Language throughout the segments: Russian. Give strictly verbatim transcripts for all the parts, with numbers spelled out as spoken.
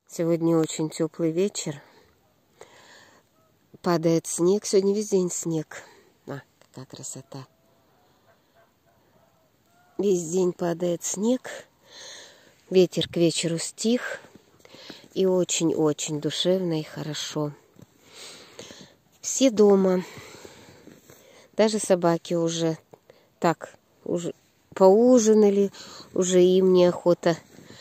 Сегодня очень теплый вечер. Падает снег. Сегодня весь день снег. А, какая красота. Весь день падает снег. Ветер к вечеру стих. И очень-очень душевно и хорошо. Все дома. Даже собаки уже так, уже поужинали. Уже им неохота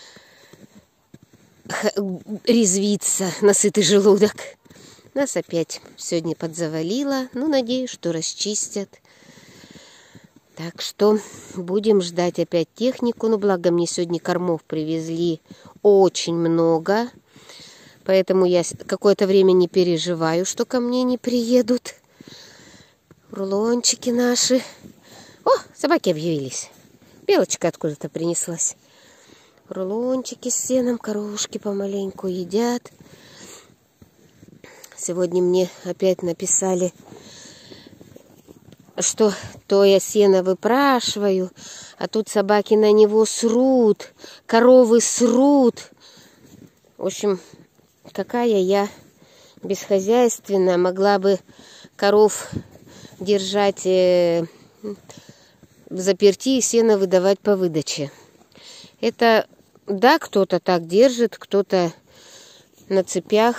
резвиться на сытый желудок. Нас опять сегодня подзавалило. Ну, надеюсь, что расчистят. Так что будем ждать опять технику. Ну, благо мне сегодня кормов привезли очень много. Поэтому я какое-то время не переживаю, что ко мне не приедут. Рулончики наши. О, собаки объявились. Белочка откуда-то принеслась. Рулончики с сеном, коровушки помаленьку едят. Сегодня мне опять написали, что то я сено выпрашиваю, а тут собаки на него срут, коровы срут. В общем, какая я бесхозяйственная, могла бы коров держать э, в заперти и сено выдавать по выдаче. Это, да, кто-то так держит, кто-то на цепях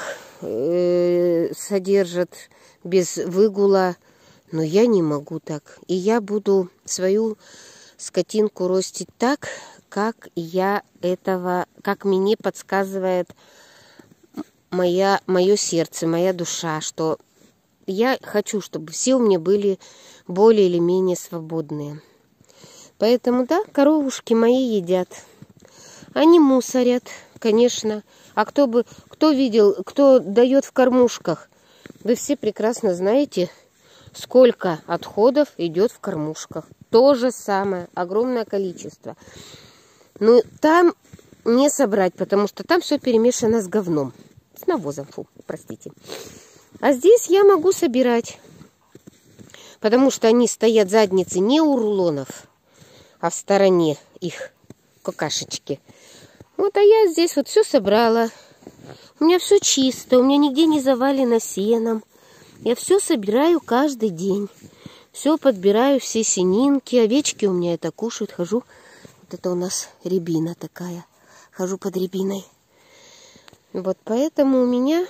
э, содержит без выгула, но я не могу так. И я буду свою скотинку ростить так, как я этого, как мне подсказывает моя, мое сердце, моя душа, что я хочу, чтобы все у меня были более или менее свободные. Поэтому, да, коровушки мои едят. Они мусорят, конечно. А кто бы, кто видел, кто дает в кормушках? Вы все прекрасно знаете, сколько отходов идет в кормушках. То же самое, огромное количество. Но там не собрать, потому что там все перемешано с говном. С навозом, фу, простите. А здесь я могу собирать, потому что они стоят задницы не у рулонов, а в стороне их какашечки. Вот, а я здесь вот все собрала. У меня все чисто, у меня нигде не завалено сеном. Я все собираю каждый день. Все подбираю, все сенинки. Овечки у меня это кушают. Хожу. Вот это у нас рябина такая. Хожу под рябиной. Вот поэтому у меня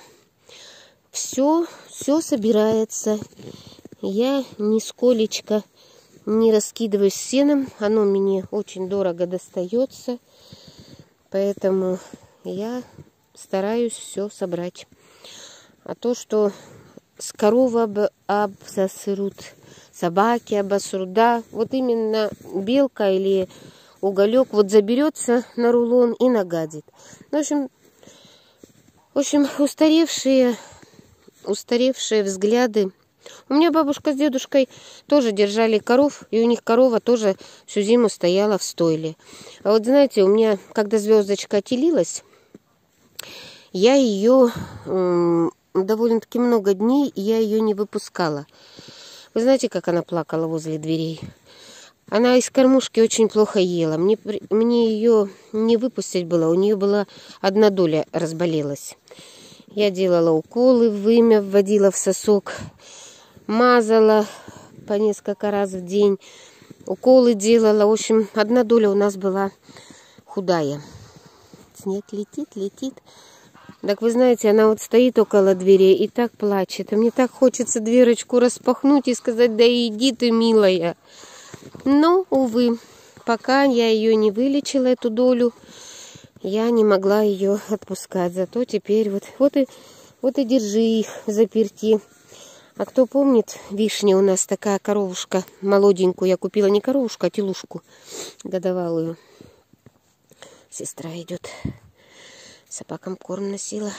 все, все собирается. Я нисколечко не раскидываюсь сеном. Оно мне очень дорого достается. Поэтому я стараюсь все собрать. А то, что с коровы об, обсосрут, собаки обосрут, да, вот именно белка или уголек вот заберется на рулон и нагадит. В общем, в общем, устаревшие, устаревшие взгляды. У меня бабушка с дедушкой тоже держали коров, и у них корова тоже всю зиму стояла в стойле. А вот знаете, у меня, когда звездочка отелилась, я ее м, довольно-таки много дней, я ее не выпускала. Вы знаете, как она плакала возле дверей? Она из кормушки очень плохо ела. Мне, мне ее не выпустить было, у нее была одна доля разболелась. Я делала уколы, вымя вводила в сосок, мазала по несколько раз в день, уколы делала. В общем, одна доля у нас была худая. Снег летит, летит. Так вы знаете, она вот стоит около двери и так плачет. А мне так хочется дверочку распахнуть и сказать: да иди ты, милая. Но, увы, пока я ее не вылечила, эту долю, я не могла ее отпускать. Зато теперь вот, вот, и, вот и держи их заперти. А кто помнит, Вишня у нас такая коровушка молоденькую. Я купила не коровушку, а телушку годовалую. Сестра идет. Собакам корм носила.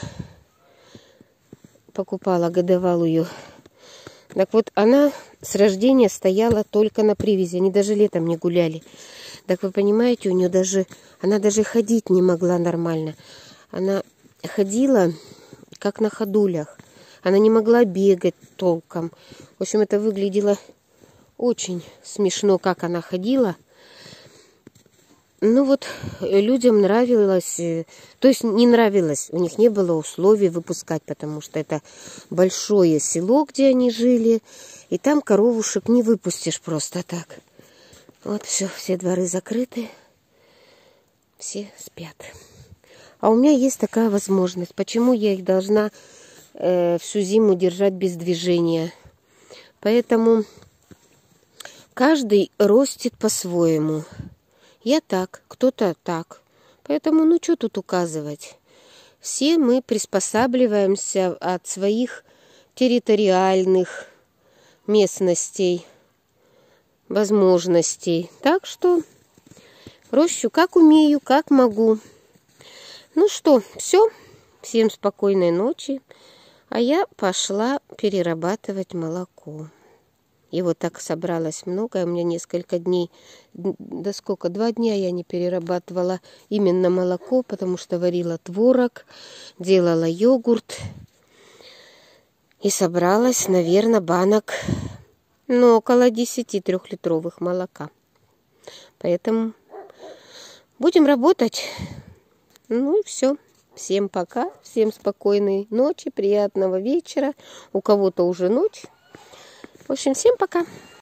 Покупала годовалую. Так вот, она с рождения стояла только на привязи. Они даже летом не гуляли. Так вы понимаете, у нее даже... Она даже ходить не могла нормально. Она ходила как на ходулях. Она не могла бегать толком. В общем, это выглядело очень смешно, как она ходила. Ну вот, людям нравилось, то есть не нравилось, у них не было условий выпускать, потому что это большое село, где они жили, и там коровушек не выпустишь просто так. Вот все, все дворы закрыты, все спят. А у меня есть такая возможность. Почему я их должна э, всю зиму держать без движения? Поэтому каждый ростит по-своему. Я так, кто-то так. Поэтому, ну, что тут указывать? Все мы приспосабливаемся от своих территориальных местностей, возможностей. Так что рощу как умею, как могу. Ну что, все. Всем спокойной ночи. А я пошла перерабатывать молоко. Его так собралось много, у меня несколько дней, да сколько, два дня я не перерабатывала именно молоко, потому что варила творог, делала йогурт. И собралась, наверное, банок, ну, около десяти трехлитровых молока. Поэтому будем работать. Ну и все. Всем пока, всем спокойной ночи, приятного вечера. У кого-то уже ночь. В общем, всем пока.